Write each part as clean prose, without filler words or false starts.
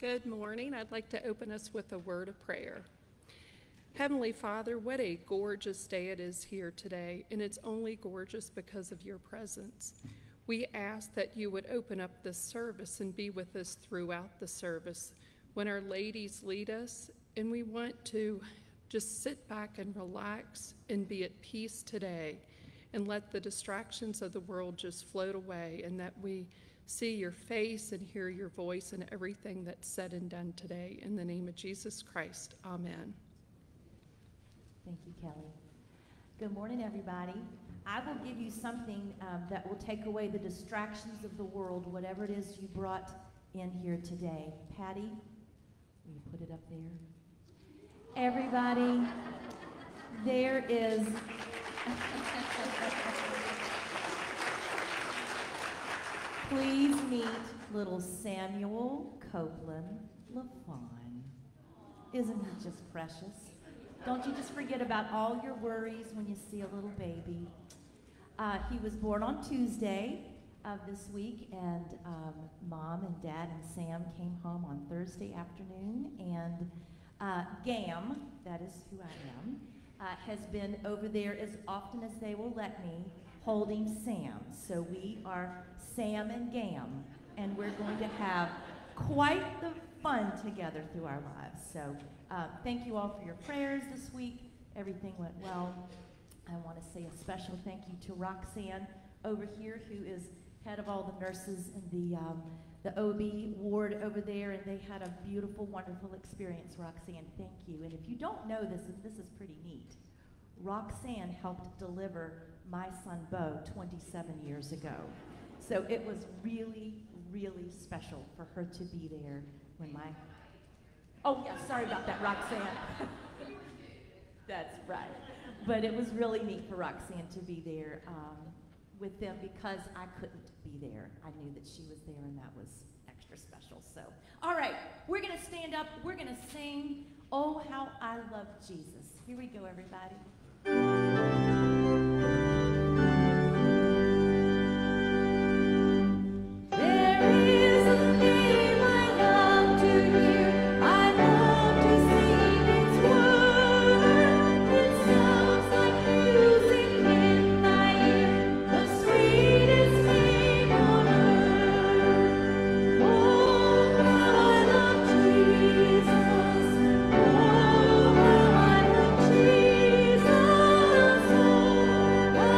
Good morning. I'd like to open us with a word of prayer. Heavenly Father, what a gorgeous day it is here today, and it's only gorgeous because of your presence. We ask that you would open up this service and be with us throughout the service when our ladies lead us, and we want to just sit back and relax and be at peace today and let the distractions of the world just float away, and that we see your face and hear your voice in everything that's said and done today. In the name of Jesus Christ, amen. Thank you, Kelly. Good morning, everybody. I will give you something that will take away the distractions of the world, whatever it is you brought in here today. Patty, will you put it up there? Everybody, there is... Please meet little Samuel Copeland LaFawn. Isn't he just precious? Don't you just forget about all your worries when you see a little baby. He was born on Tuesday of this week, and Mom and Dad and Sam came home on Thursday afternoon, and Gam, that is who I am, has been over there as often as they will let me, holding Sam. So we are Sam and Gam, and we're going to have quite the fun together through our lives. So thank you all for your prayers this week. Everything went well. I want to say a special thank you to Roxanne over here, who is head of all the nurses in the OB ward over there, and they had a beautiful, wonderful experience. Roxanne, thank you. And if you don't know this, and this is pretty neat, Roxanne helped deliver my son Bo 27 years ago. So it was really, really special for her to be there when my... Oh, yeah, sorry about that, Roxanne. That's right. But it was really neat for Roxanne to be there with them because I couldn't be there. I knew that she was there, and that was extra special. So, all right, we're going to stand up. We're going to sing, "Oh, How I Love Jesus." Here we go, everybody. Jesus,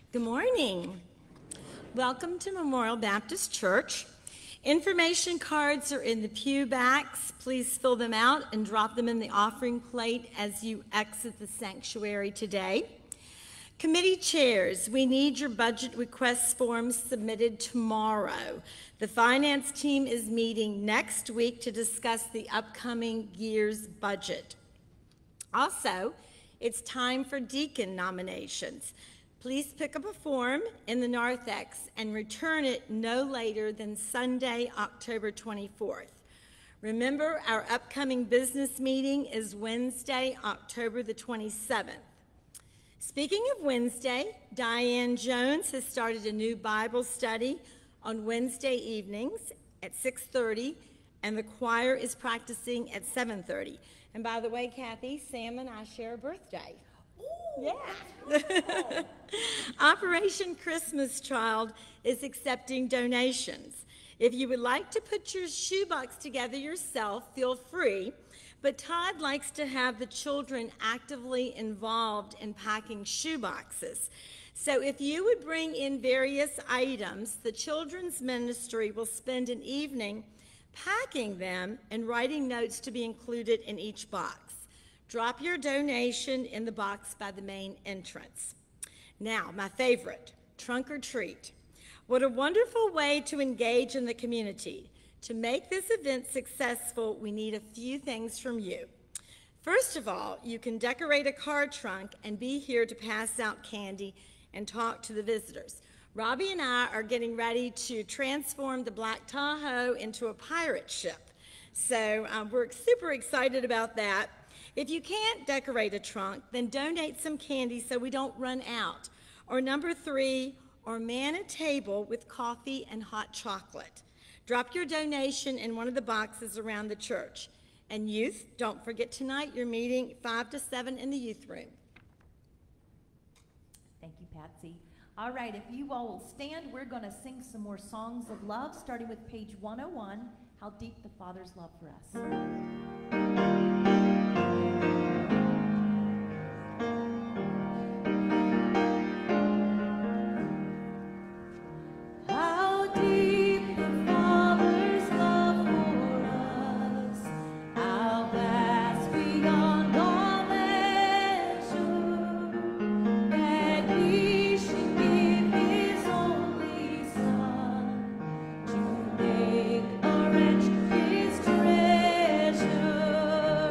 Good morning. Welcome to Memorial Baptist Church. Information cards are in the pew backs. Please fill them out and drop them in the offering plate as you exit the sanctuary today. Committee chairs, we need your budget request forms submitted tomorrow. The finance team is meeting next week to discuss the upcoming year's budget. Also, it's time for deacon nominations. Please pick up a form in the narthex and return it no later than Sunday, October 24th. Remember, our upcoming business meeting is Wednesday, October the 27th. Speaking of Wednesday, Diane Jones has started a new Bible study on Wednesday evenings at 6:30, and the choir is practicing at 7:30. And by the way, Kathy, Sam and I share a birthday. Yeah. Operation Christmas Child is accepting donations. If you would like to put your shoebox together yourself, feel free. But Todd likes to have the children actively involved in packing shoeboxes. So if you would bring in various items, the children's ministry will spend an evening packing them and writing notes to be included in each box. Drop your donation in the box by the main entrance. Now, my favorite, trunk or treat. What a wonderful way to engage in the community. To make this event successful, we need a few things from you. First of all, you can decorate a car trunk and be here to pass out candy and talk to the visitors. Robbie and I are getting ready to transform the Black Tahoe into a pirate ship. So we're super excited about that. If you can't decorate a trunk, then donate some candy so we don't run out. Or number 3, or man a table with coffee and hot chocolate. Drop your donation in one of the boxes around the church. And youth, don't forget tonight you're meeting 5 to 7 in the youth room. Thank you, Patsy. All right, if you all will stand, we're going to sing some more songs of love, starting with page 101, How Deep the Father's Love for Us. Treasure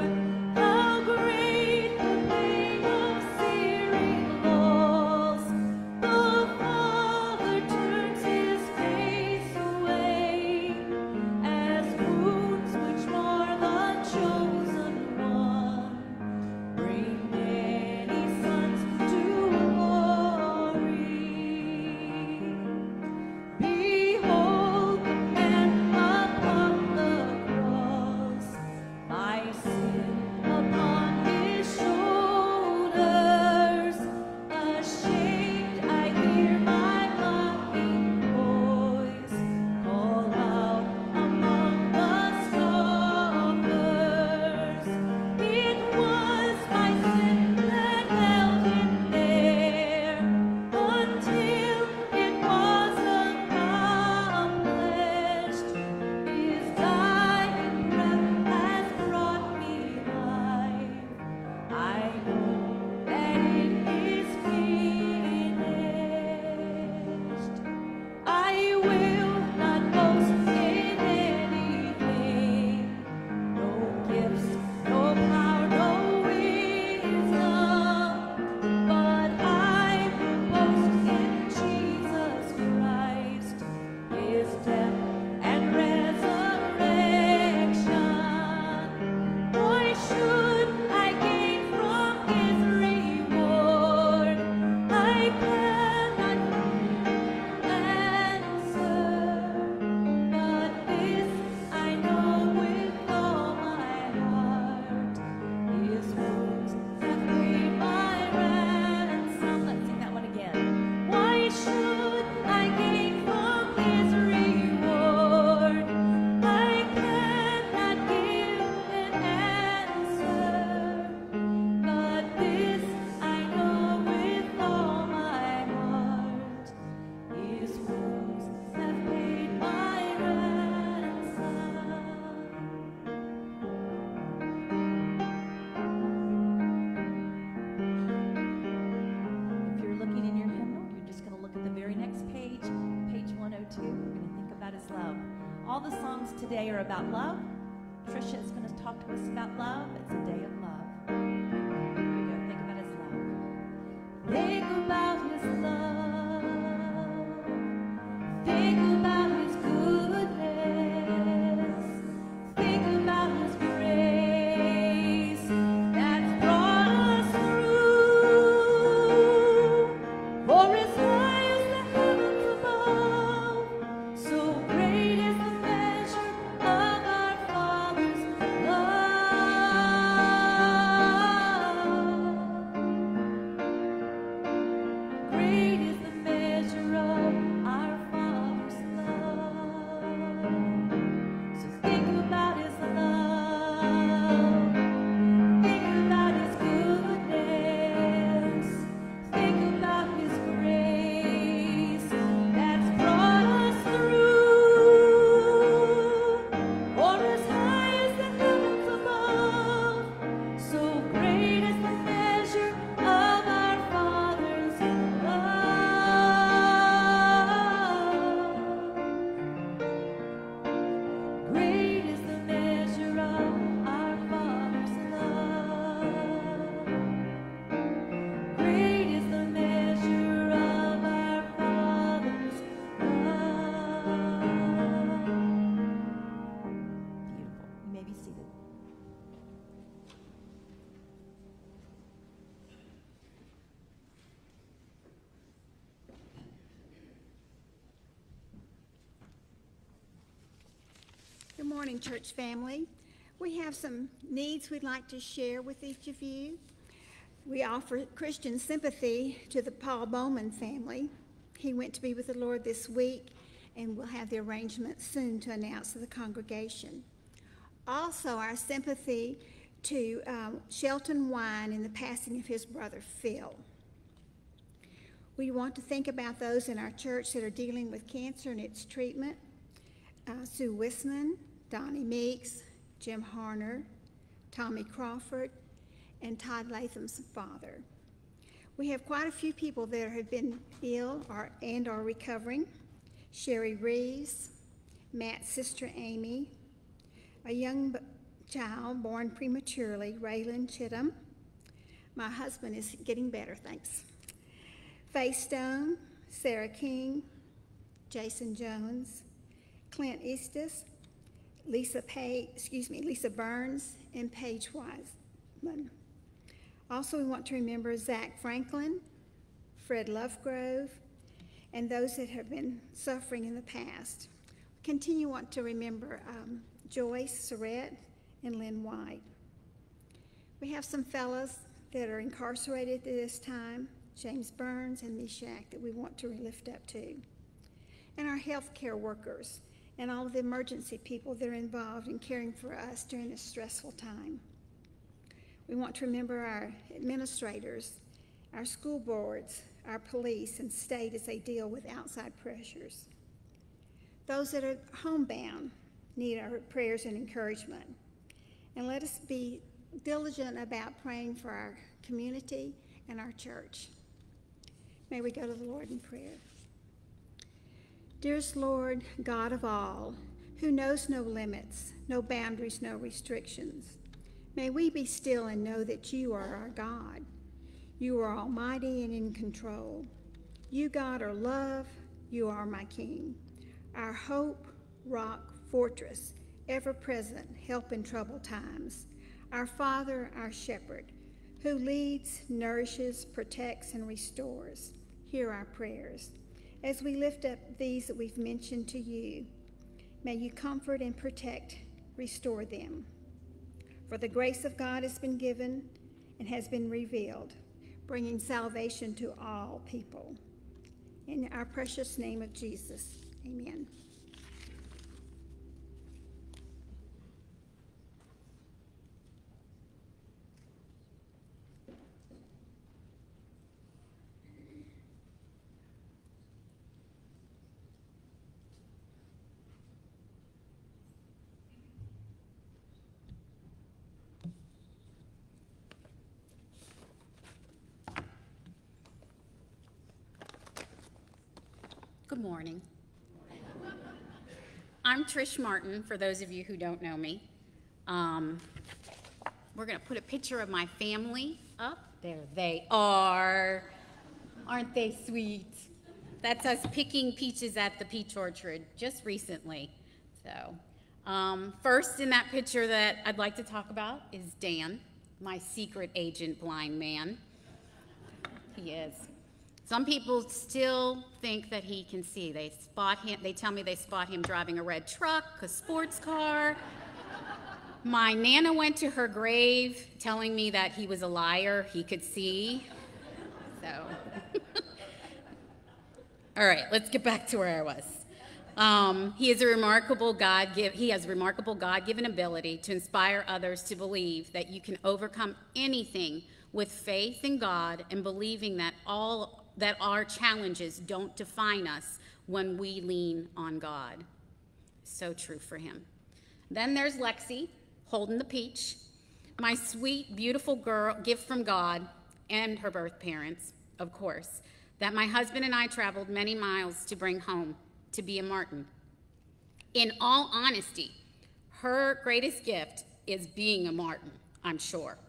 All the songs today are about love. Trisha is going to talk to us about love. It's a day of love. Here we go. Think about his love. Think about his love. Think about his goodness. Think about his grace that's brought us through. For as high as the heavens above, so great is the measure of our Father's love. Great is the measure of our Father's love. So think about his love. Think about his goodness. Think about his grace that's brought us through. For as high as the heavens above, so great is the measure of our Father's love. Great is the measure of our Father's love. Great is the measure of our Father's love. Beautiful. You may be seated. Good morning, church family. We have some needs we'd like to share with each of you. We offer Christian sympathy to the Paul Bowman family. He went to be with the Lord this week, and we'll have the arrangement soon to announce to the congregation. Also, our sympathy to Shelton Wine in the passing of his brother Phil. We want to think about those in our church that are dealing with cancer and its treatment. Sue Wisman, Donnie Meeks, Jim Harner, Tommy Crawford, and Todd Latham's father. We have quite a few people that have been ill and are recovering. Sherry Reeves, Matt's sister Amy, a young child born prematurely, Raylan Chittum. My husband is getting better, thanks. Faye Stone, Sarah King, Jason Jones, Clint Eastis, Lisa Burns, and Paige Wiseman. Also, we want to remember Zach Franklin, Fred Lovegrove, and those that have been suffering in the past. We want to remember Joyce Surratt and Lynn White. We have some fellows that are incarcerated at this time, James Burns and Meshach, that we want to lift up to. And our healthcare workers and all of the emergency people that are involved in caring for us during this stressful time. We want to remember our administrators, our school boards, our police and state as they deal with outside pressures. Those that are homebound need our prayers and encouragement. And let us be diligent about praying for our community and our church. May we go to the Lord in prayer. Dearest Lord, God of all, who knows no limits, no boundaries, no restrictions, may we be still and know that you are our God. You are almighty and in control. You, God, are love. You are my King, our hope, rock, fortress, ever-present help in troubled times, our Father, our Shepherd, who leads, nourishes, protects, and restores. Hear our prayers. As we lift up these that we've mentioned to you, may you comfort and protect, restore them. For the grace of God has been given and has been revealed, bringing salvation to all people. In our precious name of Jesus, amen. Good morning. I'm Trish Martin, for those of you who don't know me. We're going to put a picture of my family up. There they are. Aren't they sweet? That's us picking peaches at the peach orchard just recently. So, first in that picture that I'd like to talk about is Dan, my secret agent blind man. He is. Some people still think that he can see. They tell me they spot him driving a red truck, a sports car. My Nana went to her grave telling me that he was a liar, he could see. So, all right, let's get back to where I was. He has remarkable God-given ability to inspire others to believe that you can overcome anything with faith in God and believing that our challenges don't define us when we lean on God. So true for him. Then there's Lexi, holding the peach, my sweet, beautiful girl, gift from God and her birth parents, of course, that my husband and I traveled many miles to bring home to be a Martin. In all honesty, her greatest gift is being a Martin, I'm sure.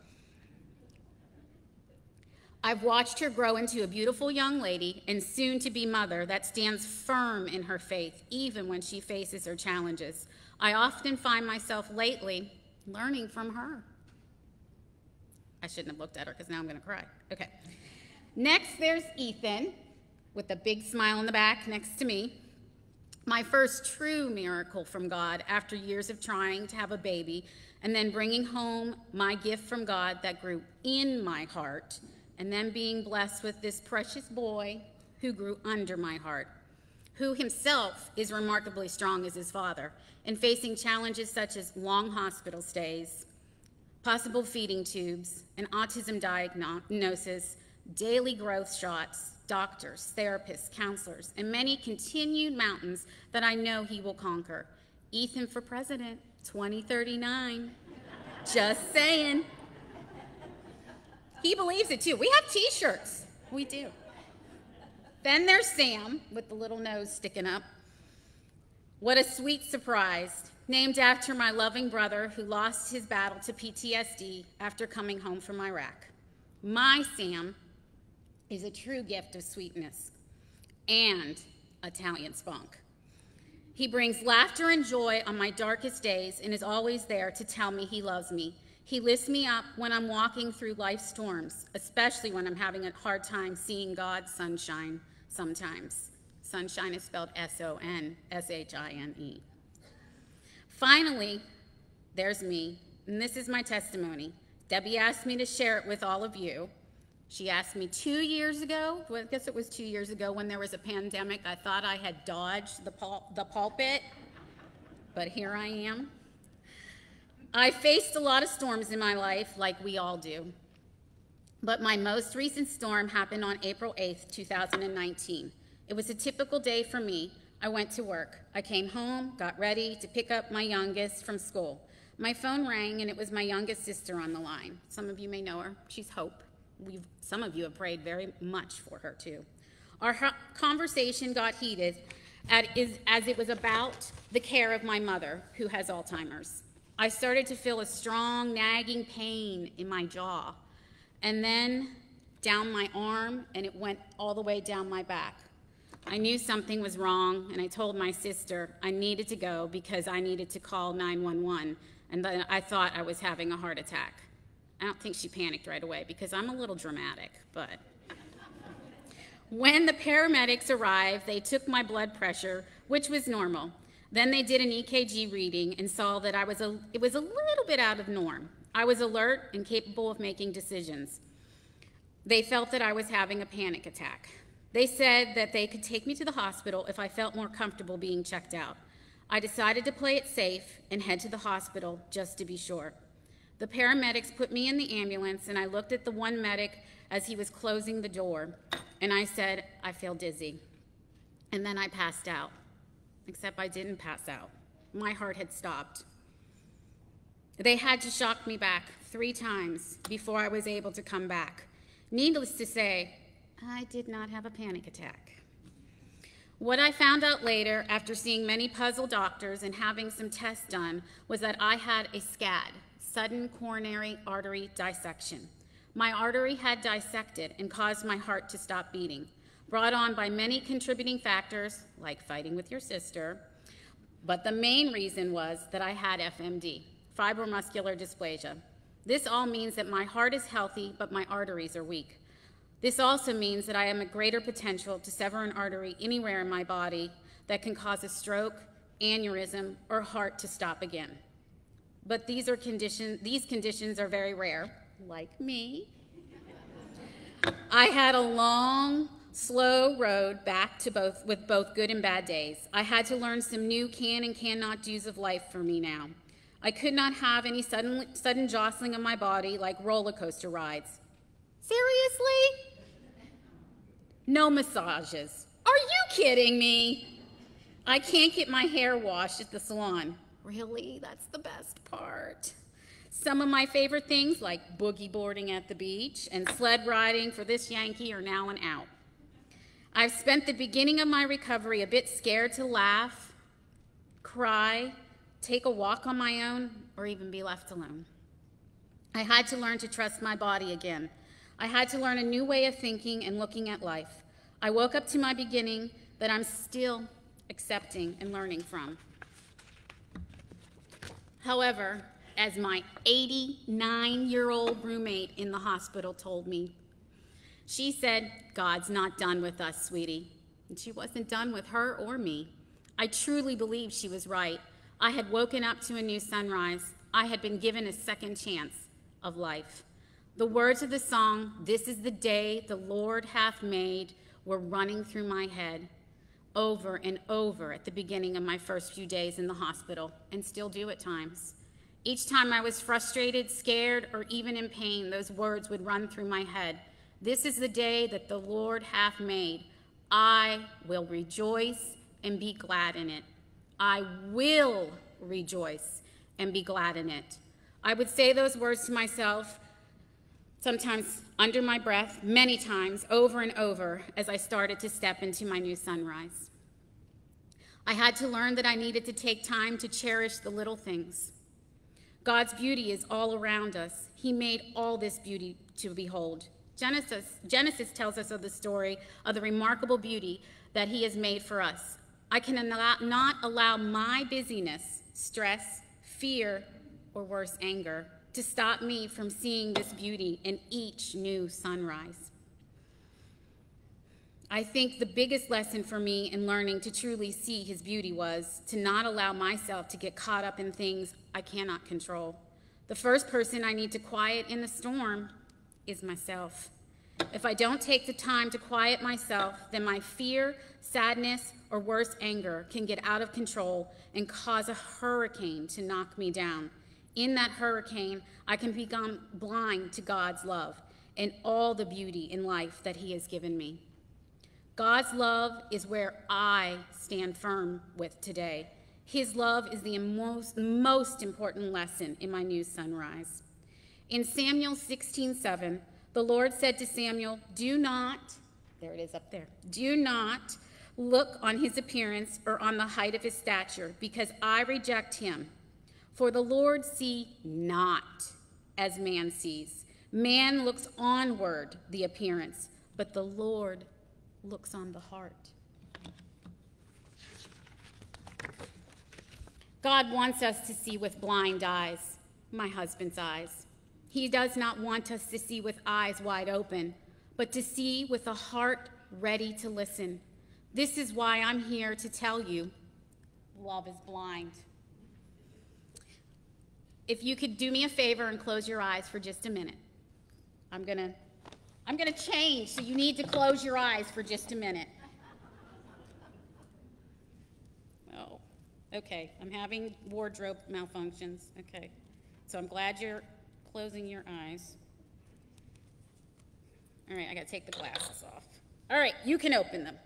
I've watched her grow into a beautiful young lady and soon-to-be mother that stands firm in her faith, even when she faces her challenges. I often find myself lately learning from her. I shouldn't have looked at her because now I'm going to cry. Okay. Next, there's Ethan with a big smile in the back next to me. My first true miracle from God after years of trying to have a baby and then bringing home my gift from God that grew in my heart, and then being blessed with this precious boy who grew under my heart, who himself is remarkably strong as his father, and facing challenges such as long hospital stays, possible feeding tubes, an autism diagnosis, daily growth shots, doctors, therapists, counselors, and many continued mountains that I know he will conquer. Ethan for president, 2039. Just saying. He believes it too. We have t-shirts. We do. Then there's Sam with the little nose sticking up. What a sweet surprise. Named after my loving brother who lost his battle to PTSD after coming home from Iraq. My Sam is a true gift of sweetness and Italian spunk. He brings laughter and joy on my darkest days and is always there to tell me he loves me. He lifts me up when I'm walking through life's storms, especially when I'm having a hard time seeing God's sunshine sometimes. Sunshine is spelled S-O-N-S-H-I-N-E. Finally, there's me, and this is my testimony. Debbie asked me to share it with all of you. She asked me 2 years ago, well, I guess it was 2 years ago when there was a pandemic. I thought I had dodged the pulpit, but here I am. I faced a lot of storms in my life, like we all do. But my most recent storm happened on April 8th, 2019. It was a typical day for me. I went to work. I came home, got ready to pick up my youngest from school. My phone rang, and it was my youngest sister on the line. Some of you may know her. She's Hope. Some of you have prayed very much for her, too. Our conversation got heated as it was about the care of my mother, who has Alzheimer's. I started to feel a strong, nagging pain in my jaw, and then down my arm, and it went all the way down my back. I knew something was wrong, and I told my sister I needed to go because I needed to call 911, and then I thought I was having a heart attack. I don't think she panicked right away because I'm a little dramatic, but when the paramedics arrived, they took my blood pressure, which was normal. Then they did an EKG reading and saw that it was a little bit out of norm. I was alert and capable of making decisions. They felt that I was having a panic attack. They said that they could take me to the hospital if I felt more comfortable being checked out. I decided to play it safe and head to the hospital just to be sure. The paramedics put me in the ambulance, and I looked at the one medic as he was closing the door, and I said, I feel dizzy. And then I passed out. Except I didn't pass out. My heart had stopped. They had to shock me back 3 times before I was able to come back. Needless to say, I did not have a panic attack. What I found out later, after seeing many puzzle doctors and having some tests done, was that I had a SCAD, sudden coronary artery dissection. My artery had dissected and caused my heart to stop beating, brought on by many contributing factors, like fighting with your sister, but the main reason was that I had FMD, fibromuscular dysplasia. This all means that my heart is healthy, but my arteries are weak. This also means that I am at greater potential to sever an artery anywhere in my body that can cause a stroke, aneurysm, or heart to stop again. But these conditions are very rare, like me. I had a long, slow road back to with both good and bad days. I had to learn some new can and cannot do's of life for me now. I could not have any sudden jostling of my body like roller coaster rides. Seriously? No massages. Are you kidding me? I can't get my hair washed at the salon. Really? That's the best part. Some of my favorite things, like boogie boarding at the beach and sled riding for this Yankee, are now and out. I've spent the beginning of my recovery a bit scared to laugh, cry, take a walk on my own, or even be left alone. I had to learn to trust my body again. I had to learn a new way of thinking and looking at life. I woke up to my beginning that I'm still accepting and learning from. However, as my 89-year-old roommate in the hospital told me, she said, "God's not done with us, sweetie." And she wasn't done with her or me. I truly believe she was right. I had woken up to a new sunrise. I had been given a second chance of life. The words of the song, "This is the day the Lord hath made," were running through my head over and over at the beginning of my first few days in the hospital, and still do at times. Each time I was frustrated, scared, or even in pain, those words would run through my head. "This is the day that the Lord hath made. I will rejoice and be glad in it. I will rejoice and be glad in it." I would say those words to myself, sometimes under my breath, many times, over and over, as I started to step into my new sunrise. I had to learn that I needed to take time to cherish the little things. God's beauty is all around us. He made all this beauty to behold. Genesis tells us of the story of the remarkable beauty that he has made for us. I cannot allow my busyness, stress, fear, or worse, anger, to stop me from seeing this beauty in each new sunrise. I think the biggest lesson for me in learning to truly see his beauty was to not allow myself to get caught up in things I cannot control. The first person I need to quiet in the storm is myself. If I don't take the time to quiet myself, then my fear, sadness, or worse, anger can get out of control and cause a hurricane to knock me down. In that hurricane, I can become blind to God's love and all the beauty in life that he has given me. God's love is where I stand firm with today. His love is the most important lesson in my new sunrise. In Samuel 16:7, the Lord said to Samuel, "Do not," there it is up there, "do not look on his appearance or on the height of his stature, because I reject him. For the Lord see not as man sees. Man looks onward the appearance, but the Lord looks on the heart." God wants us to see with blind eyes, my husband's eyes. He does not want us to see with eyes wide open, but to see with a heart ready to listen. This is why I'm here to tell you, love is blind. If you could do me a favor and close your eyes for just a minute. I'm gonna change, so you need to close your eyes for just a minute. Oh, okay, I'm having wardrobe malfunctions. Okay, so I'm glad you're closing your eyes. All right, I gotta take the glasses off. All right, you can open them.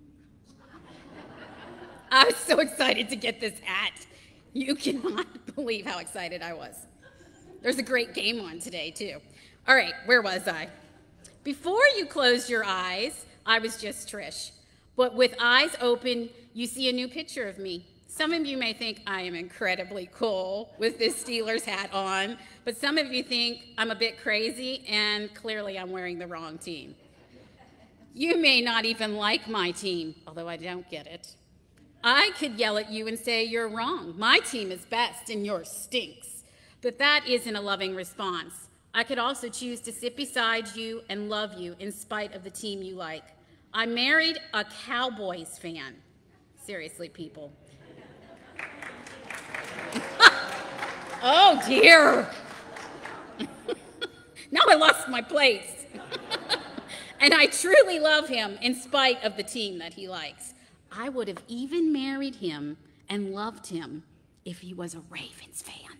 I was so excited to get this hat. You cannot believe how excited I was. There's a great game on today, too. All right, where was I? Before you closed your eyes, I was just Trish. But with eyes open, you see a new picture of me. Some of you may think I am incredibly cool with this Steelers hat on, but some of you think I'm a bit crazy, and clearly I'm wearing the wrong team. You may not even like my team, although I don't get it. I could yell at you and say you're wrong. My team is best and yours stinks. But that isn't a loving response. I could also choose to sit beside you and love you in spite of the team you like. I married a Cowboys fan. Seriously, people. Oh, dear. Now I lost my place. And I truly love him in spite of the team that he likes. I would have even married him and loved him if he was a Ravens fan.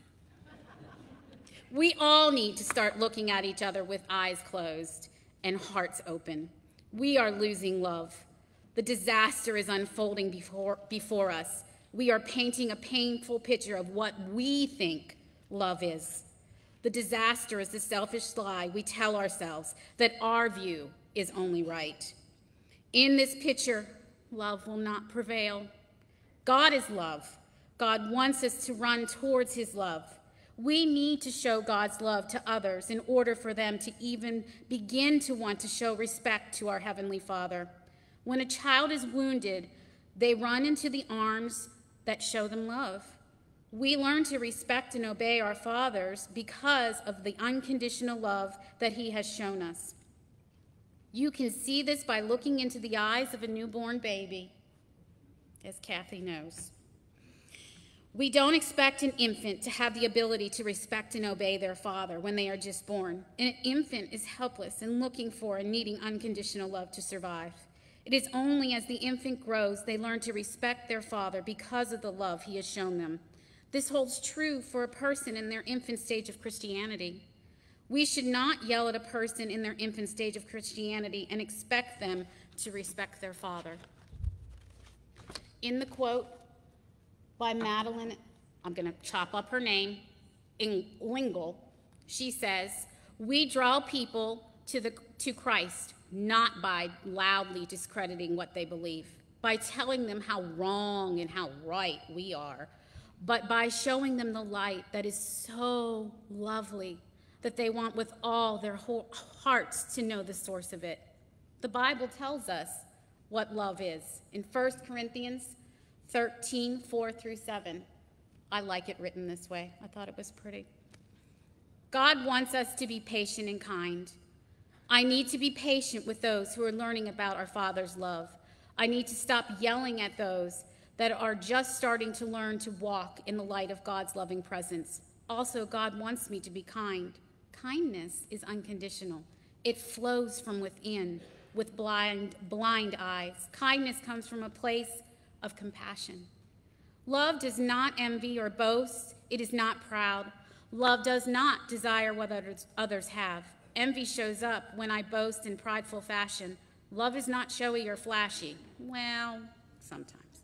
We all need to start looking at each other with eyes closed and hearts open. We are losing love. The disaster is unfolding before us. We are painting a painful picture of what we think love is. The disaster is the selfish lie we tell ourselves that our view is only right. In this picture, love will not prevail. God is love. God wants us to run towards his love. We need to show God's love to others in order for them to even begin to want to show respect to our Heavenly Father. When a child is wounded, they run into the arms that show them love. We learn to respect and obey our fathers because of the unconditional love that he has shown us. You can see this by looking into the eyes of a newborn baby, as Kathy knows. We don't expect an infant to have the ability to respect and obey their father when they are just born. An infant is helpless and looking for and needing unconditional love to survive. It is only as the infant grows they learn to respect their father because of the love he has shown them. This holds true for a person in their infant stage of Christianity. We should not yell at a person in their infant stage of Christianity and expect them to respect their father. In the quote by Madeline, I'm going to chop up her name, L'Engle, she says, "We draw people to Christ not by loudly discrediting what they believe, by telling them how wrong and how right we are, but by showing them the light that is so lovely that they want with all their whole hearts to know the source of it." The Bible tells us what love is. In 1 Corinthians 13, 4 through 7. I like it written this way. I thought it was pretty. God wants us to be patient and kind. I need to be patient with those who are learning about our Father's love. I need to stop yelling at those that are just starting to learn to walk in the light of God's loving presence. Also, God wants me to be kind. Kindness is unconditional. It flows from within with blind eyes. Kindness comes from a place of compassion. Love does not envy or boast. It is not proud. Love does not desire what others have. Envy shows up when I boast in prideful fashion. Love is not showy or flashy. Well, sometimes.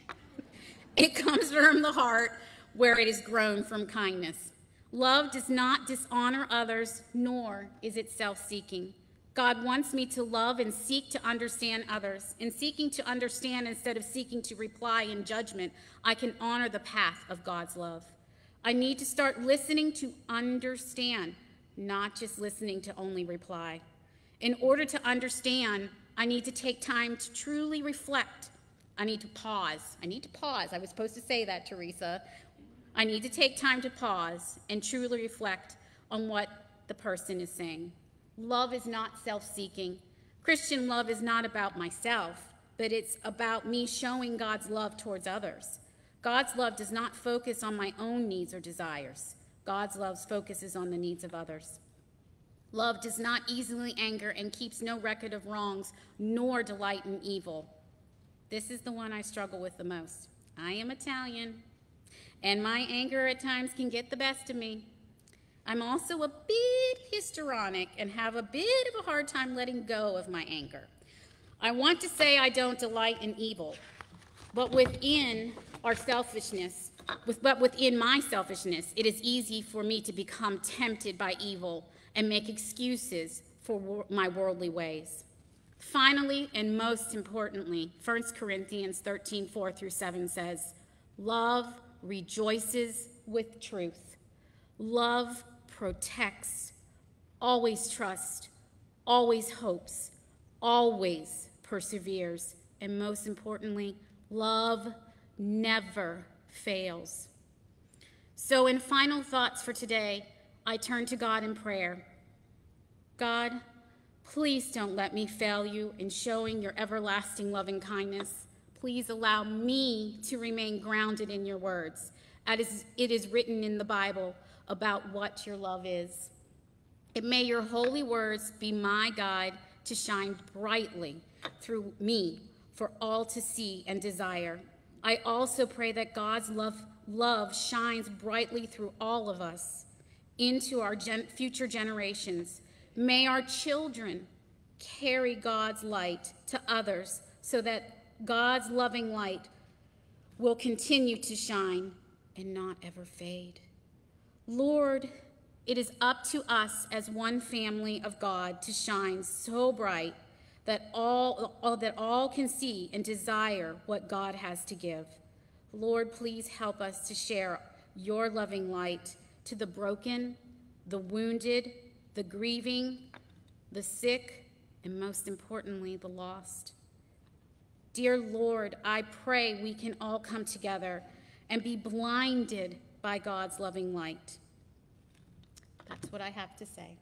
It comes from the heart where it is grown from kindness. Love does not dishonor others, nor is it self-seeking. God wants me to love and seek to understand others. In seeking to understand instead of seeking to reply in judgment, I can honor the path of God's love. I need to start listening to understand, not just listening to only reply. In order to understand, I need to take time to truly reflect. I need to pause. I was supposed to say that, Teresa. I need to take time to pause and truly reflect on what the person is saying. Love is not self-seeking. Christian love is not about myself, but it's about me showing God's love towards others. God's love does not focus on my own needs or desires. God's love focuses on the needs of others. Love does not easily anger and keeps no record of wrongs, nor delight in evil. This is the one I struggle with the most. I am Italian, and my anger at times can get the best of me. I'm also a bit histrionic and have a bit of a hard time letting go of my anger. I want to say I don't delight in evil, but within my selfishness, it is easy for me to become tempted by evil and make excuses for my worldly ways. Finally, and most importantly, 1 Corinthians 13, 4 through 7 says, love rejoices with truth. Love protects, always trusts, always hopes, always perseveres, and most importantly, love never fails. So in final thoughts for today, I turn to God in prayer. God, please don't let me fail you in showing your everlasting loving kindness. Please allow me to remain grounded in your words, as it is written in the Bible about what your love is. And may your holy words be my guide to shine brightly through me for all to see and desire. I also pray that God's love shines brightly through all of us into our future generations. May our children carry God's light to others so that God's loving light will continue to shine and not ever fade. Lord, it is up to us as one family of God to shine so bright that all can see and desire what God has to give. Lord, please help us to share your loving light to the broken, the wounded, the grieving, the sick, and most importantly, the lost. Dear Lord, I pray we can all come together and be blinded by God's loving light. That's what I have to say.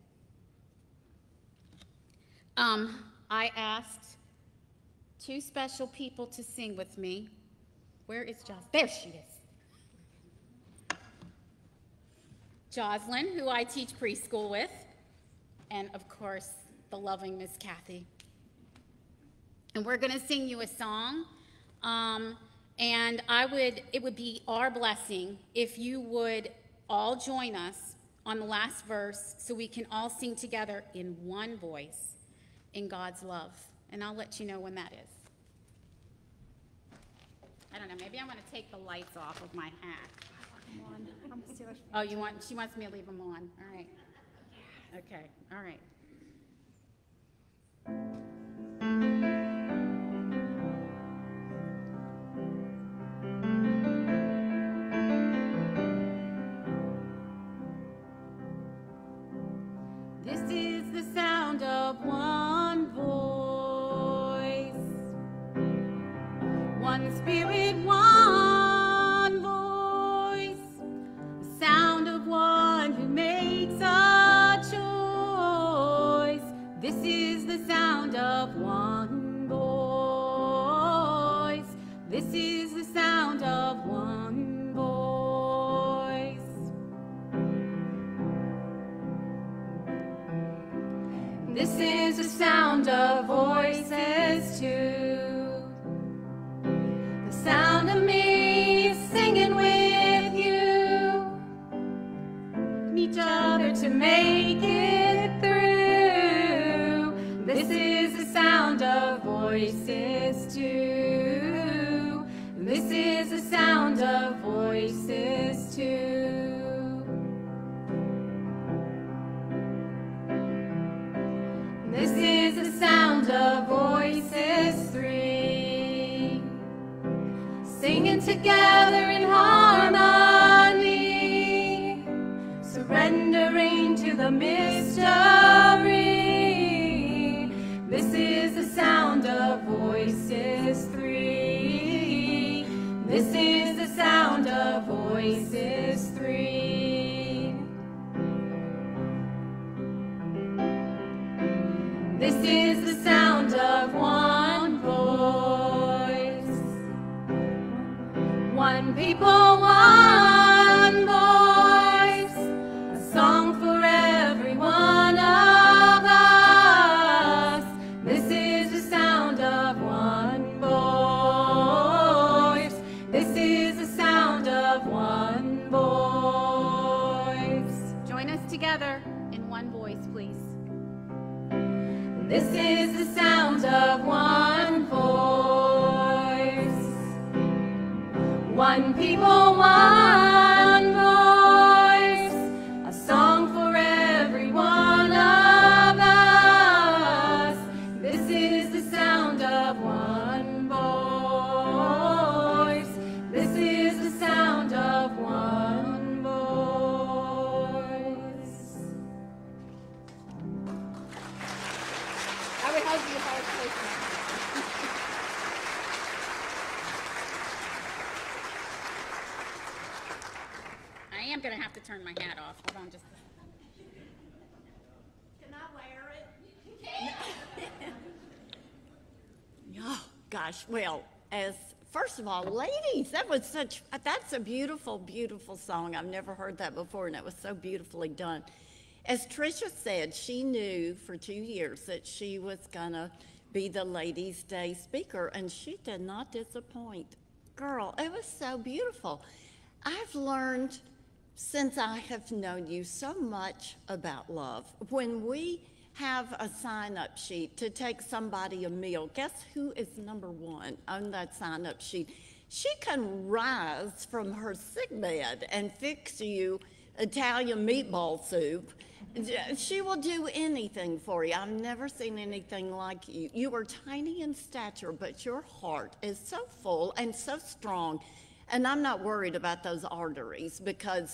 I asked two special people to sing with me. Where is Jocelyn? There she is. Jocelyn, who I teach preschool with, and of course, the loving Miss Kathy. And we're going to sing you a song, and it would be our blessing if you would all join us on the last verse so we can all sing together in one voice in God's love. And I'll let you know when that is. I don't know, maybe I'm going to take the lights off of my hat. Oh, she wants me to leave them on. All right. Okay, all right. This is the sound of one voice, one spirit, one voice, the sound of one who makes a choice. This is the sound of one voice. This is the sound of one voice. This is the sound of voices too. The sound of me singing with you. Each other to make it through. This is the sound of voices too. This is the sound of voices too. This is the sound of voices three, singing together in harmony, surrendering to the mystery. This is the sound of voices three. This is the sound of voices three. This is the sound of one voice, one people, one voice, a song for every one of us. This is the sound of one voice. This is the sound of one voice. Join us together in one voice, please. This is the sound of one voice, one people, one voice, a song for every one of us. This is the am going to have to turn my hat off. Hold on just a second. Can I wear it? Oh, gosh. Well, first of all, ladies, that's a beautiful, beautiful song. I've never heard that before, and it was so beautifully done. As Tricia said, she knew for 2 years that she was going to be the Ladies' Day speaker, and she did not disappoint. Girl, it was so beautiful. I've learned since I have known you so much about love. When we have a sign-up sheet to take somebody a meal, guess who is number one on that sign-up sheet? She can rise from her sick bed and fix you Italian meatball soup. She will do anything for you. I've never seen anything like you. You are tiny in stature, but your heart is so full and so strong. And I'm not worried about those arteries because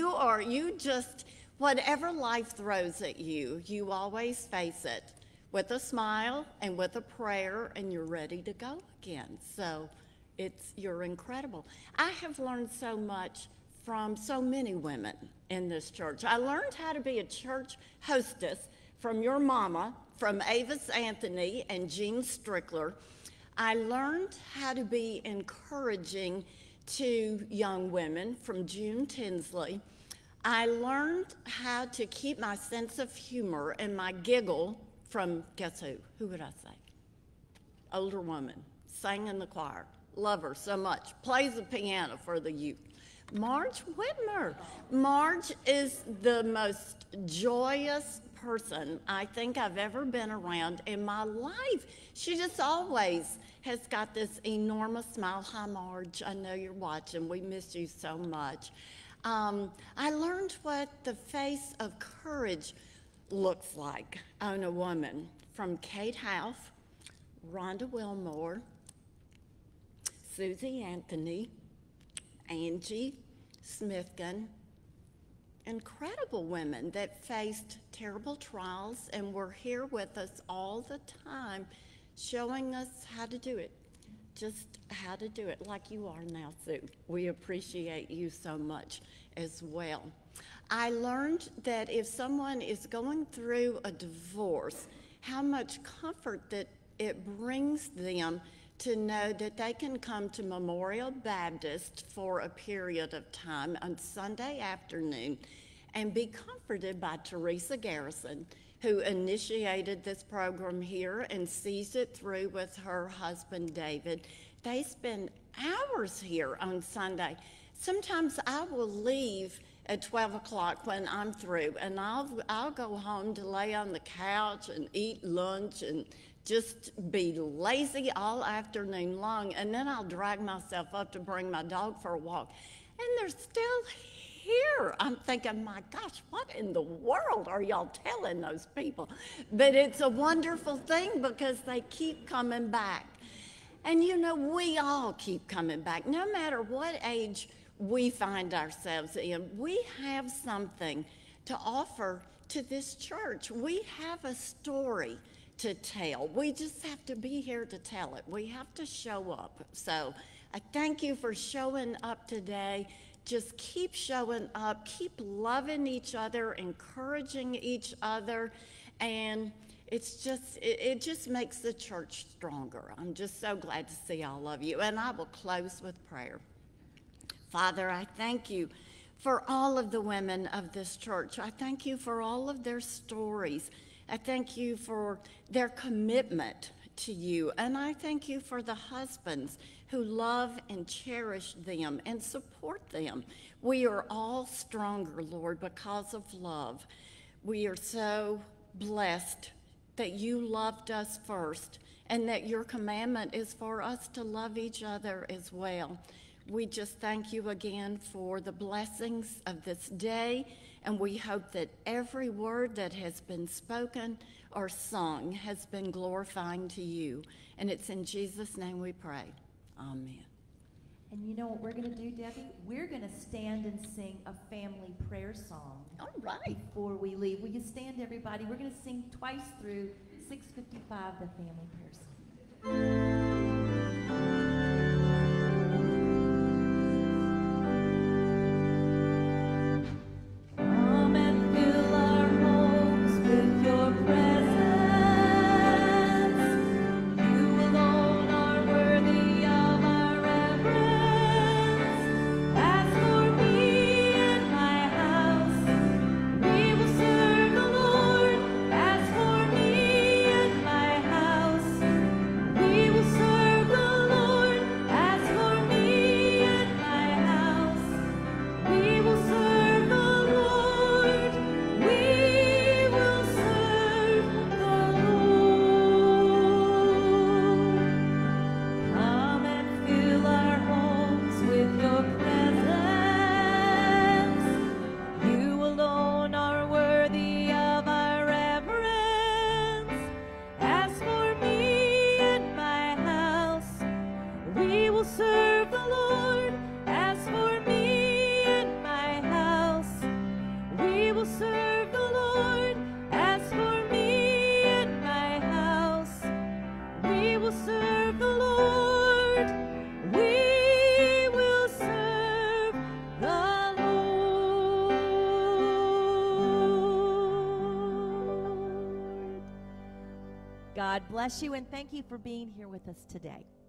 whatever life throws at you, you always face it with a smile and with a prayer, and you're ready to go again. So you're incredible. I have learned so much from so many women in this church. I learned how to be a church hostess from your mama, from Avis Anthony and Jean Strickler. I learned how to be encouraging to young women from June Tinsley. I learned how to keep my sense of humor and my giggle from, guess who? Who would I say? Older woman, sang in the choir, love her so much, plays the piano for the youth. Marge Whitmer. Marge is the most joyous person I think I've ever been around in my life. She just always has got this enormous smile. Hi, Marge. I know you're watching. We miss you so much. I learned what the face of courage looks like on a woman from Kate House, Rhonda Wilmore, Susie Anthony, Angie Smithkin, incredible women that faced terrible trials and were here with us all the time, showing us how to do it, just how to do it, like you are now, Sue. We appreciate you so much as well. I learned that if someone is going through a divorce, how much comfort that it brings them to know that they can come to Memorial Baptist for a period of time on Sunday afternoon and be comforted by Teresa Garrison, who initiated this program here and sees it through with her husband, David. They spend hours here on Sunday. Sometimes I will leave at 12 o'clock when I'm through, and I'll go home to lay on the couch and eat lunch and just be lazy all afternoon long, and then I'll drag myself up to bring my dog for a walk, and they're still here. I'm thinking, my gosh, what in the world are y'all telling those people? But it's a wonderful thing because they keep coming back. And you know, we all keep coming back. No matter what age we find ourselves in, we have something to offer to this church. We have a story to tell. We just have to be here to tell it. We have to show up. So I thank you for showing up today. Just keep showing up, keep loving each other, encouraging each other, and it just makes the church stronger. I'm just so glad to see all of you, and I will close with prayer. Father, I thank you for all of the women of this church. I thank you for all of their stories. I thank you for their commitment to you, and I thank you for the husbands who love and cherish them and support them. We are all stronger, Lord, because of love. We are so blessed that you loved us first and that your commandment is for us to love each other as well. We just thank you again for the blessings of this day, and we hope that every word that has been spoken or sung has been glorifying to you. And it's in Jesus' name we pray. Amen. And you know what we're going to do, Debbie? We're going to stand and sing a family prayer song. All right. Before we leave. Will you stand, everybody? We're going to sing twice through 655, the family prayer song. God bless you, and thank you for being here with us today.